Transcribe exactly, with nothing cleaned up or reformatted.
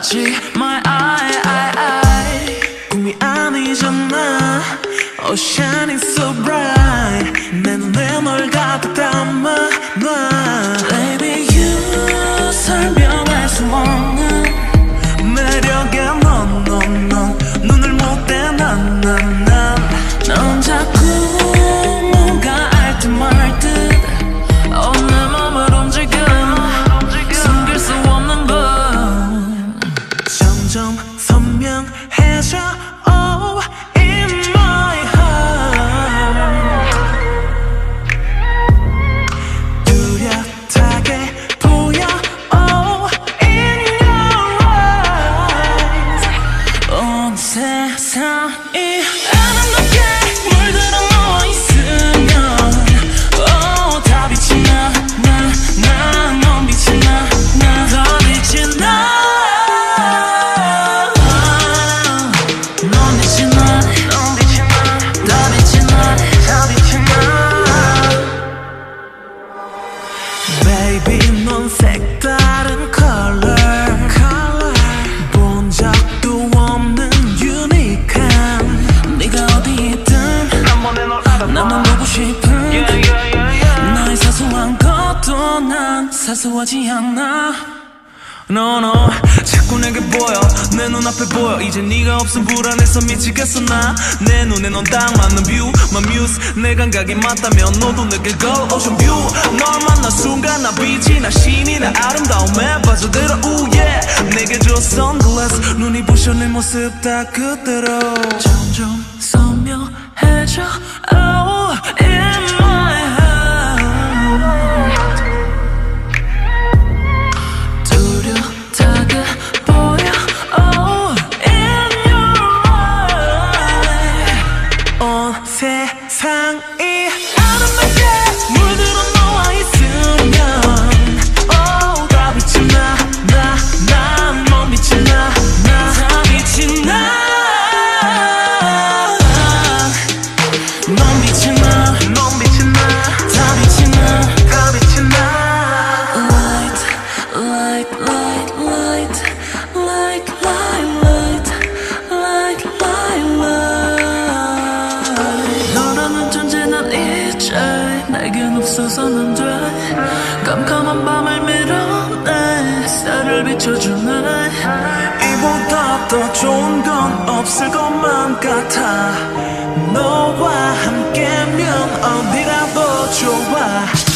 맞지 my eye, eye, eye. 꿈이 아니잖아. Oh shining so bright. 내 눈에 널 가득 담아 놔. Baby you 설명할 수 없는 매력에 넌, 넌, 넌 눈을 못 떼 난, 난, 난. 넌 자꾸 뭔가 알 듯 말 듯. Oh 내 맘을 움직여 숨길 수 없는 건 점점 선명해져. Oh in my heart. 뚜렷하게 보여. Oh in your eyes. 온 세상이 아름답게 물들어 누워 있으면 oh 다 빛이 나, 나, 나. 넌 빛이 나, 나. 다 빛이 나. 넌 빛이 나, 넌 빛이 나. 다 빛이 나, 다 빛이 나. Baby 넌 색다른 color, color. 본 적도 없는 유니크한. 네가 어디 있든 나만 보고 싶은 yeah, yeah, yeah, yeah. 너의 사소한 것도 난 사소하지 않아. No no 자꾸 내게 보여 내 눈앞에 보여. 이제 네가 없음 불안해서 미치겠어 나. 내 눈에 넌 딱 맞는 뷰 My muse 내 감각이 맞다면 너도 느낄 걸 Ocean view. 널 만난 순간 나 빛이 나 신이 나 아름다움에 빠져들어 ooh yeah. 내게 줘 sunglass 눈이 부셔 네 모습 다 그대로. 점점 선명해져 Oh in my heart. 뚜렷하게 보여 Oh in your eye. 온 세상이 아름답게 물들어 놓아 있으면 Oh 다 빛이 나, 나, 나. 넌 빛이 나, 나. 다 빛이 나. 넌 빛이 나, 넌 빛이 나. 다 빛이 나, 다 빛이 나. Light, light, light, light, light, light, light, light, light, light. 너라는 존재 난 이제 내겐 없어서는 돼. 깜깜한 밤을 밀어내 햇살을 비춰주네. 이보다 더 좋은 건 없을 것만 같아. 너와 함께면 어디가 더 좋아.